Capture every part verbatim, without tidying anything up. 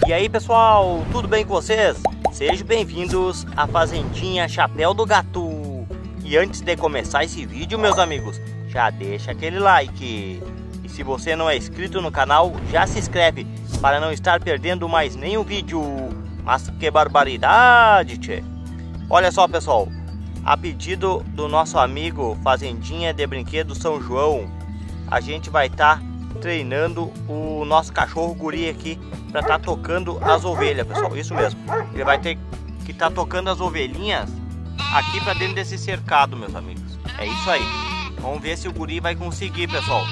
E aí pessoal, tudo bem com vocês? Sejam bem-vindos à Fazendinha Chapéu do Gato. E antes de começar esse vídeo, meus amigos, já deixa aquele like. E se você não é inscrito no canal, já se inscreve para não estar perdendo mais nenhum vídeo. Mas que barbaridade, tchê! Olha só pessoal, a pedido do nosso amigo Fazendinha de Brinquedo São João, a gente vai estar tá treinando o nosso cachorro guri aqui para estar tá tocando as ovelhas, pessoal. Isso mesmo, ele vai ter que estar tá tocando as ovelhinhas aqui para dentro desse cercado, meus amigos. É isso aí. Vamos ver se o guri vai conseguir, pessoal.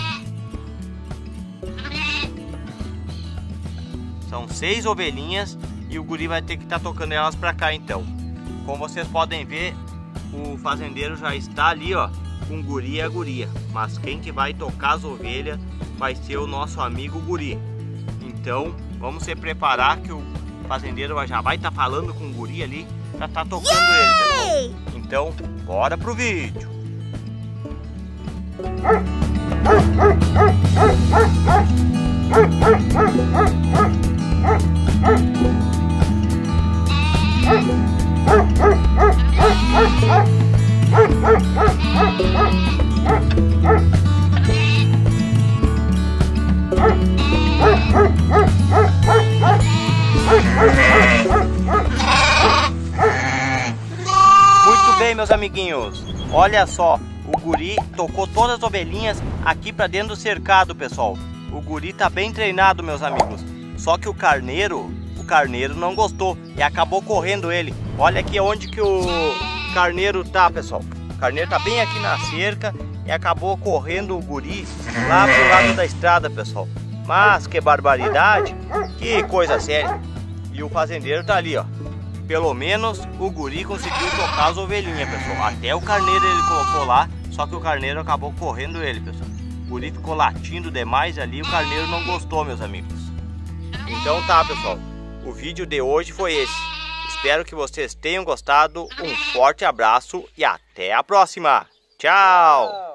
São seis ovelhinhas e o guri vai ter que estar tá tocando elas para cá, então. Como vocês podem ver, o fazendeiro já está ali, ó, com guri e a guria. Mas quem que vai tocar as ovelhas vai ser o nosso amigo guri. Então, vamos se preparar que o fazendeiro já vai estar tá falando com o guri ali para estar tá tocando Yay! Ele, pessoal. Então, bora pro vídeo. Muito bem, meus amiguinhos, olha só, o guri tocou todas as ovelhinhas aqui para dentro do cercado, pessoal. O guri tá bem treinado, meus amigos. Só que o carneiro, o carneiro não gostou e acabou correndo ele. Olha aqui onde que o carneiro tá, pessoal. O carneiro tá bem aqui na cerca e acabou correndo o guri lá pro lado da estrada, pessoal. Mas que barbaridade, que coisa séria. E o fazendeiro tá ali, ó. Pelo menos o guri conseguiu tocar as ovelhinhas, pessoal. Até o carneiro ele colocou lá, só que o carneiro acabou correndo ele, pessoal. O guri ficou latindo demais ali, o carneiro não gostou, meus amigos. Então tá, pessoal, o vídeo de hoje foi esse. Espero que vocês tenham gostado. Um forte abraço e até a próxima. Tchau!